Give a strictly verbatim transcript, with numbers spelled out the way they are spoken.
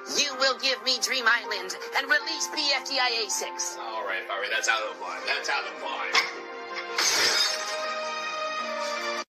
You will give me Dream Island and release P F T I A six. All right, all right, that's out of line. That's out of line.